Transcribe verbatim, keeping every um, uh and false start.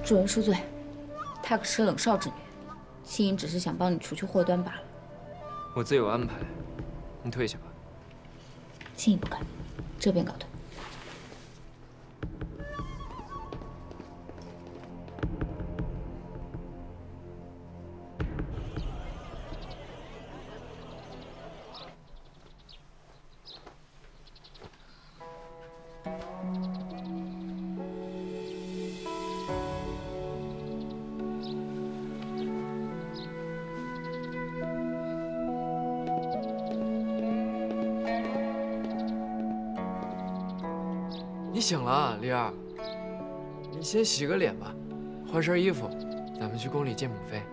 主人恕罪，她可是冷少之女，青莹只是想帮你除去祸端罢了。 我自有安排，你退下吧。 青莹不敢，这便告退。 你醒了啊，丽儿。你先洗个脸吧，换身衣服，咱们去宫里见母妃。